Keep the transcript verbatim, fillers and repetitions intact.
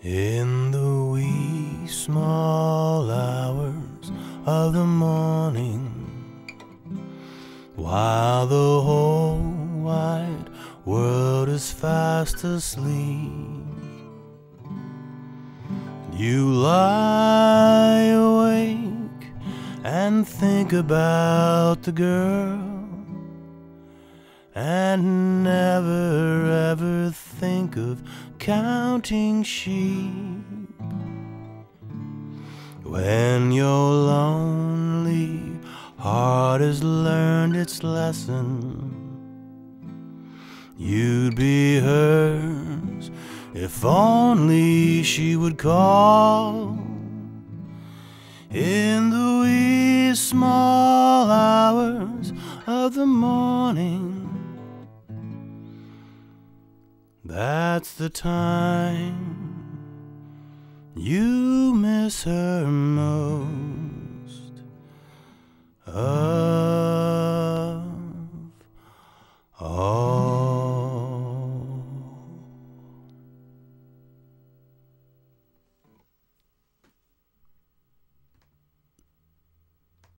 In the wee small hours of the morning, while the whole wide world is fast asleep, you lie awake and think about the girl, and never ever think of counting sheep. When your lonely heart has learned its lesson, you'd be hers if only she would call. In the wee small hours of the morning, that's the time you miss her most.